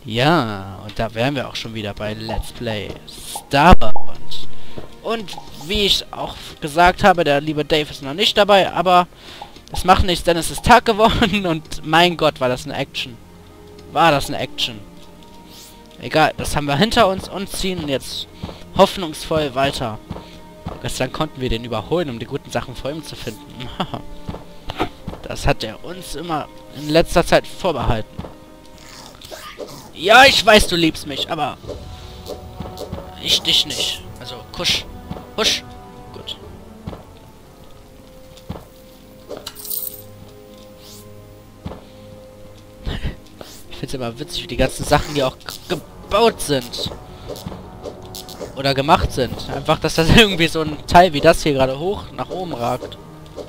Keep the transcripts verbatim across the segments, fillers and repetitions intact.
Ja, und da wären wir auch schon wieder bei Let's Play Starbound. Und wie ich auch gesagt habe, der liebe Dave ist noch nicht dabei, aber das macht nichts, denn es ist Tag geworden und mein Gott, war das eine Action. War das eine Action. Egal, das haben wir hinter uns und ziehen jetzt hoffnungsvoll weiter. Gestern konnten wir den überholen, um die guten Sachen vor ihm zu finden. Das hat er uns immer in letzter Zeit vorbehalten. Ja, ich weiß, du liebst mich, aber ich dich nicht. Also, kusch. Husch. Gut. Ich finde es immer witzig, wie die ganzen Sachen hier auch gebaut sind. Oder gemacht sind. Einfach, dass das irgendwie so ein Teil wie das hier gerade hoch nach oben ragt.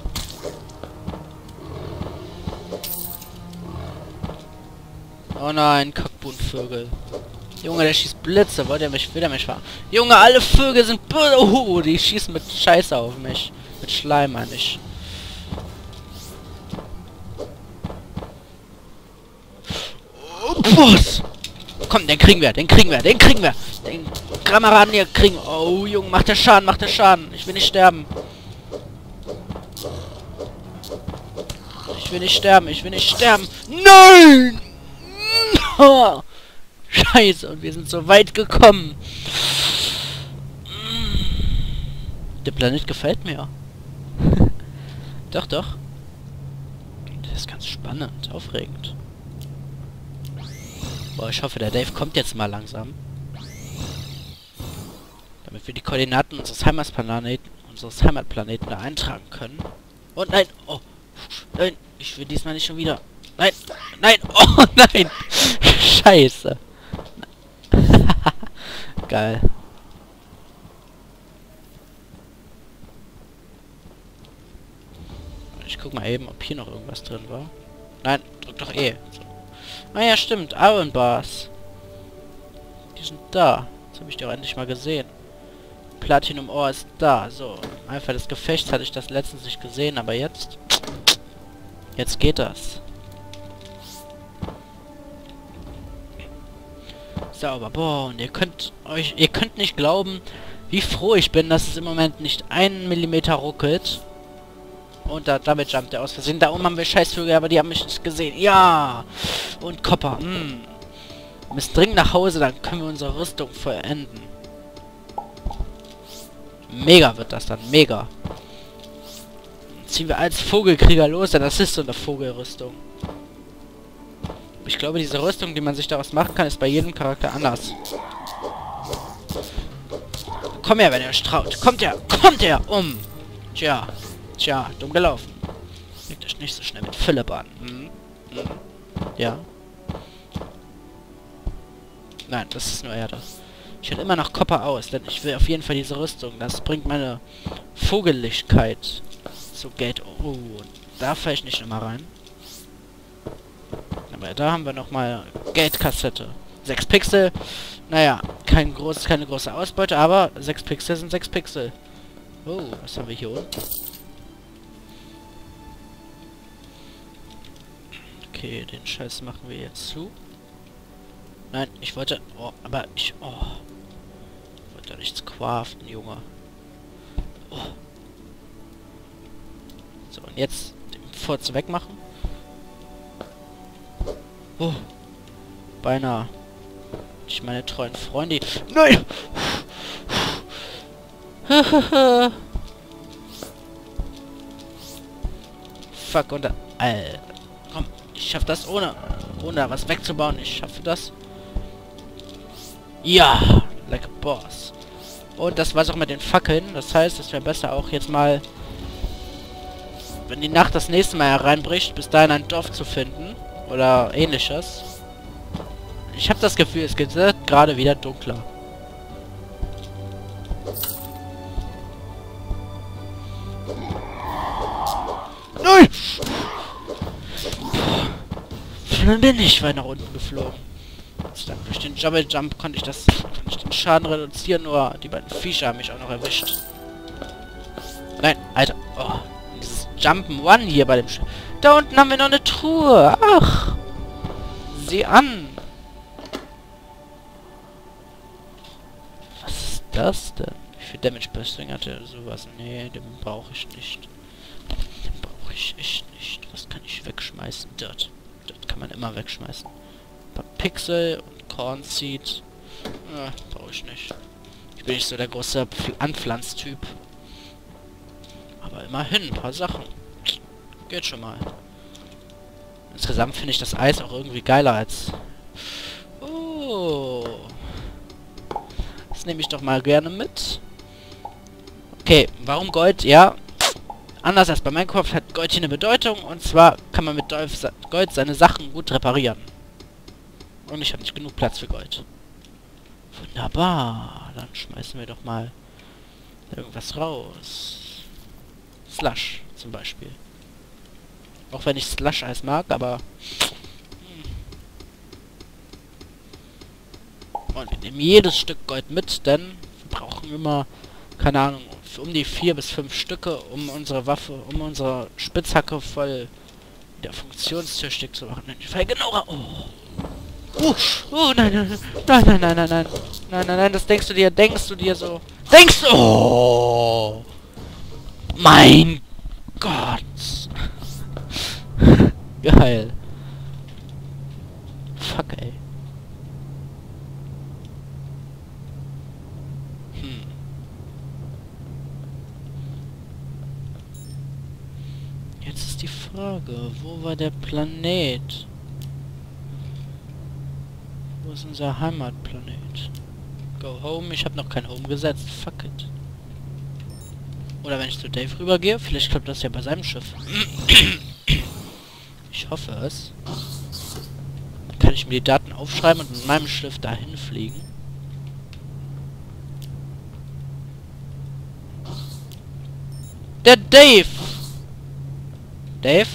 Oh nein, Kackbuhnvögel. Junge, der schießt Blitze. Wollt ihr mich, will er mich fahren? Junge, alle Vögel sind... Oh, die schießen mit Scheiße auf mich. Mit Schleim, meine ich. Oh, was? Komm, den kriegen wir, den kriegen wir, den kriegen wir. Den Kameraden hier kriegen... Oh, Junge, macht der Schaden, macht der Schaden. Ich will nicht sterben. Ich will nicht sterben, ich will nicht sterben. Nein! Oh, Scheiße, und wir sind so weit gekommen. Der Planet gefällt mir. Doch, doch. Das ist ganz spannend, aufregend. Boah, ich hoffe, der Dave kommt jetzt mal langsam. Damit wir die Koordinaten unseres Heimatplaneten, unseres Heimatplaneten da eintragen können. Und nein, oh, nein, ich will diesmal nicht schon wieder. Nein, nein, oh nein. Scheiße. Geil. Ich guck mal eben, ob hier noch irgendwas drin war. Nein, drück doch eh. So. Ah ja, stimmt. Iron Bars. Die sind da. Jetzt habe ich die auch endlich mal gesehen. Platinum Ore ist da. So. Einfach des Gefechts hatte ich das letztens nicht gesehen, aber jetzt... Jetzt geht das. Sauber. Boah, und ihr könnt euch... Ihr könnt nicht glauben, wie froh ich bin, dass es im Moment nicht einen Millimeter ruckelt. Und da, damit jumpt er aus Versehen. Da oben haben wir Scheißvögel, aber die haben mich nicht gesehen. Ja! Und Copper. Mm. Wir müssen dringend nach Hause, dann können wir unsere Rüstung vollenden. Mega wird das dann. Mega. Dann ziehen wir als Vogelkrieger los, denn das ist so eine Vogelrüstung. Ich glaube, diese Rüstung, die man sich daraus machen kann, ist bei jedem Charakter anders. Komm her, wenn ihr euch traut. Kommt her! Kommt her! Um! Tja. Tja, dumm gelaufen. Legt euch nicht so schnell mit Philipp an. Hm? Hm? Ja. Nein, das ist nur Erde. Ich hätte immer noch Copper aus, denn ich will auf jeden Fall diese Rüstung. Das bringt meine Vogellichkeit zu Geld. Oh, da falle ich nicht immer rein. Aber da haben wir nochmal Geldkassette. sechs Pixel. Naja, kein groß, keine große Ausbeute, aber sechs Pixel sind sechs Pixel. Oh, was haben wir hier unten? Okay, den Scheiß machen wir jetzt zu. Nein, ich wollte... Oh, aber ich... Oh. Ich wollte doch nichts craften, Junge. Oh. So, und jetzt den Furz wegmachen. Oh. Beinahe. Ich meine treuen Freunde... Nein! Fuck, und da... Alter. Komm, ich schaff das ohne... Ohne was wegzubauen. Ich schaffe das. Ja! Like a boss. Und das war's auch mit den Fackeln. Das heißt, es wäre besser auch jetzt mal... Wenn die Nacht das nächste Mal hereinbricht, bis dahin ein Dorf zu finden. Oder ähnliches. Ich habe das Gefühl, es geht gerade wieder dunkler. Nein! Dann bin ich weit nach unten geflogen. Jetzt dann durch den Double Jump konnte ich das, konnte ich den Schaden reduzieren, nur die beiden Viecher haben mich auch noch erwischt. Nein, Alter. Oh, dieses Jump'n'One hier bei dem Sch Da unten haben wir noch eine Truhe. Ach. Sieh an. das denn? Wie viel Damage per String hat er? Sowas? Nee, den brauche ich nicht. Den brauche ich echt nicht. Was kann ich wegschmeißen? Dirt. Dirt kann man immer wegschmeißen. Ein paar Pixel und Corn Seed. Ja, brauche ich nicht. Ich bin nicht so der große Pfl- Anpflanztyp. Aber immerhin, ein paar Sachen. Geht schon mal. Insgesamt finde ich das Eis auch irgendwie geiler als... Oh. Das nehme ich doch mal gerne mit. Okay, warum Gold? Ja, anders als bei Minecraft hat Gold hier eine Bedeutung. Und zwar kann man mit Gold seine Sachen gut reparieren. Und ich habe nicht genug Platz für Gold. Wunderbar. Dann schmeißen wir doch mal irgendwas raus. Slush zum Beispiel. Auch wenn ich Slush-Eis mag, aber... Und wir nehmen jedes Stück Gold mit, denn wir brauchen immer, keine Ahnung, um die vier bis fünf Stücke, um unsere Waffe, um unsere Spitzhacke voll wieder funktionstüchtig zu machen. Genau. Oh. Oh, oh nein, nein, nein, nein, nein, nein, nein, nein, nein, nein, das denkst du dir, denkst du dir so. Denkst du... Oh. Mein Gott. Geil. Fuck, ey. Hm. Jetzt ist die Frage, wo war der Planet? Wo ist unser Heimatplanet? Go home. Ich habe noch kein Home gesetzt. Fuck it. Oder wenn ich zu Dave rübergehe, vielleicht klappt das ja bei seinem Schiff. Ich hoffe es. Dann kann ich mir die Daten aufschreiben und mit meinem Schiff dahin fliegen. Der Dave! Dave?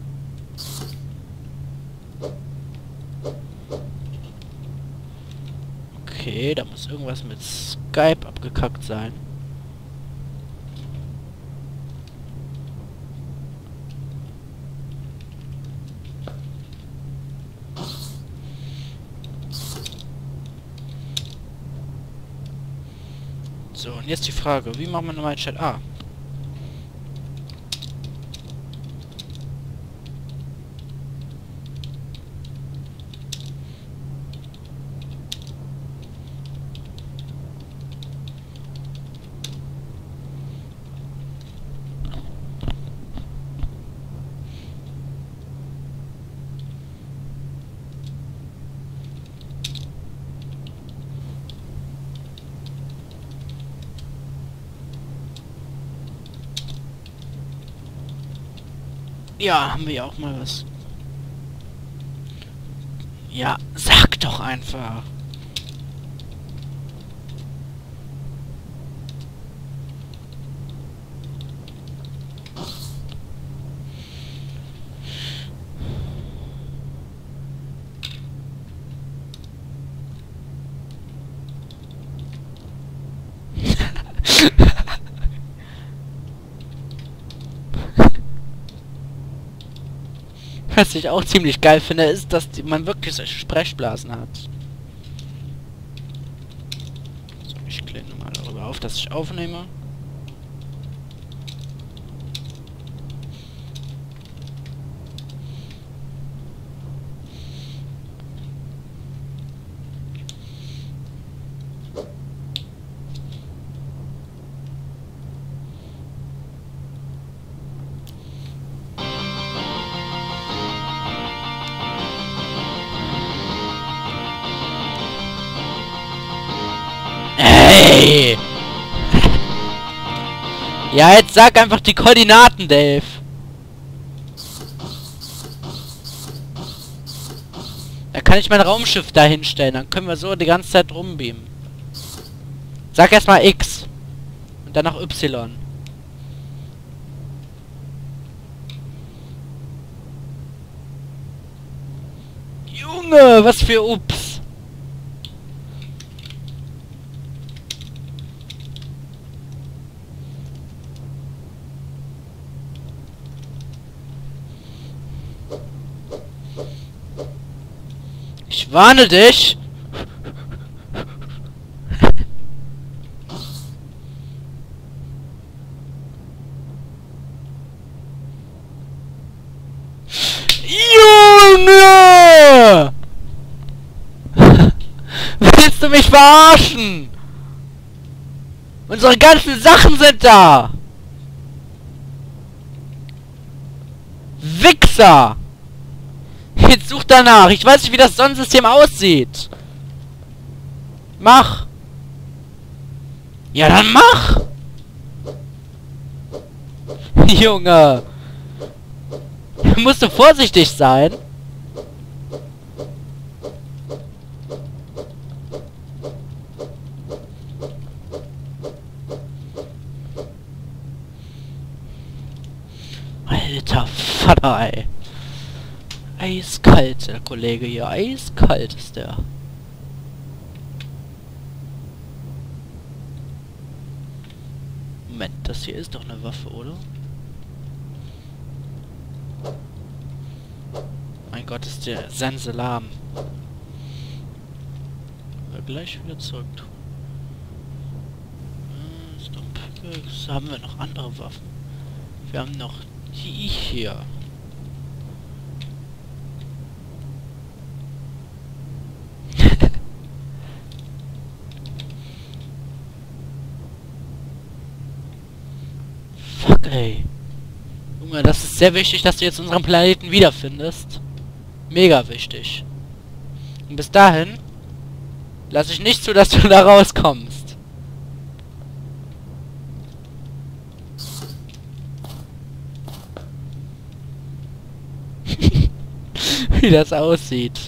Okay, da muss irgendwas mit Skype abgekackt sein. So, und jetzt die Frage, wie machen wir nochmal einen Chat? Ah. Ja, haben wir ja auch mal was. Ja, sag doch einfach. Was ich auch ziemlich geil finde, ist, dass die, man wirklich solche Sprechblasen hat. So, ich klicke mal darüber auf, dass ich aufnehme. Hey! Ja, jetzt sag einfach die Koordinaten, Dave. Da kann ich mein Raumschiff da hinstellen. Dann können wir so die ganze Zeit rumbeamen. Sag erstmal X. Und dann noch Y. Junge, was für Ups. Ich warne dich! Willst du mich verarschen? Unsere ganzen Sachen sind da! Wichser! Jetzt such danach. Ich weiß nicht, wie das Sonnensystem aussieht. Mach! Ja, dann mach! Junge! Musst du vorsichtig sein. Alter Vater, ey. Eiskalt, der Kollege hier. Eiskalt ist der. Moment, das hier ist doch eine Waffe, oder? Mein Gott, ist der Sense lahm. Wir gleich wieder zurück tun. Äh, haben wir noch andere Waffen? Wir haben noch die hier. Fuck, ey. Junge, das ist sehr wichtig, dass du jetzt unseren Planeten wiederfindest. Mega wichtig. Und bis dahin lasse ich nicht zu, dass du da rauskommst. Wie das aussieht.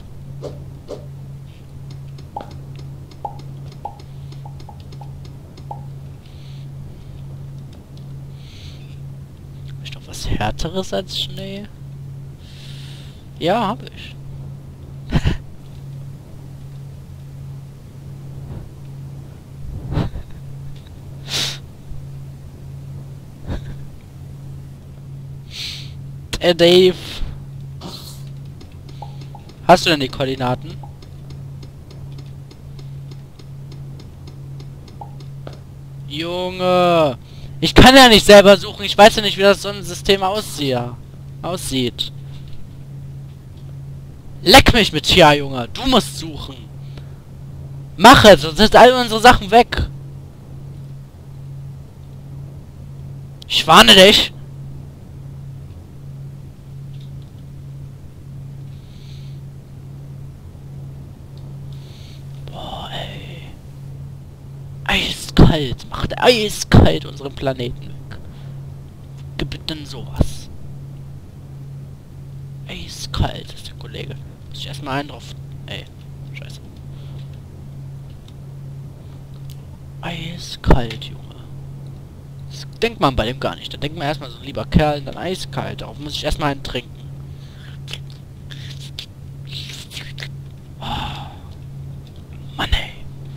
Ist doch was Härteres als Schnee? Ja, hab ich. Der Dave. Hast du denn die Koordinaten? Junge! Ich kann ja nicht selber suchen. Ich weiß ja nicht, wie das Sonnensystem aussieht. aussieht. Leck mich mit Tia, Junge. Du musst suchen. Mach es, sonst sind all unsere Sachen weg. Ich warne dich. Boah, ey. Eiskalt. Macht eiskalt unseren Planeten weg. Gibt denn sowas? Eiskalt ist der Kollege. Muss ich erstmal einen drauf... Ey, scheiße. Eiskalt, Junge. Das denkt man bei dem gar nicht. Da denkt man erstmal so, lieber Kerl, dann eiskalt. Darauf muss ich erstmal einen trinken. Oh. Mann, ey.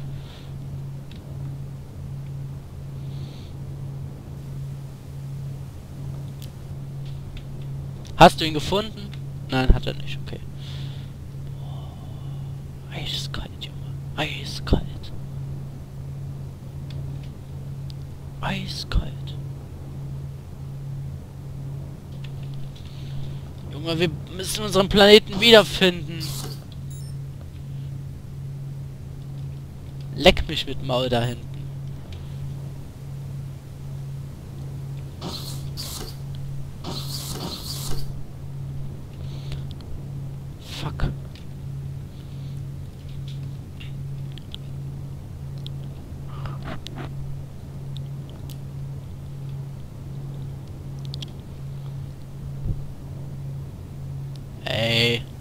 Hast du ihn gefunden? Nein, hat er nicht. Okay. Oh, eiskalt, Junge. Eiskalt. Eiskalt. Junge, wir müssen unseren Planeten wiederfinden. Leck mich mit Maul da hinten. Fuck. Ey.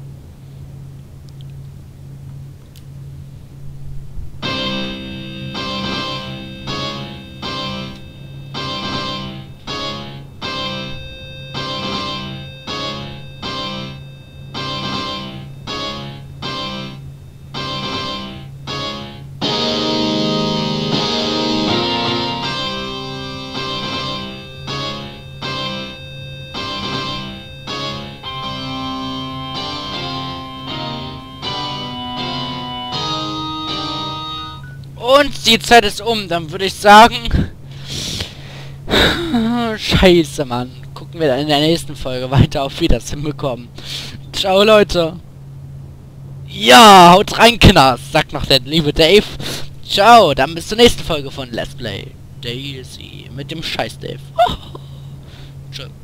Und die Zeit ist um, dann würde ich sagen... Scheiße, Mann. Gucken wir dann in der nächsten Folge weiter, auf wie wir das hinbekommen. Ciao, Leute. Ja, haut rein, Kinders, sagt noch der liebe Dave. Ciao, dann bis zur nächsten Folge von Let's Play Daisy mit dem Scheiß Dave. Tschö.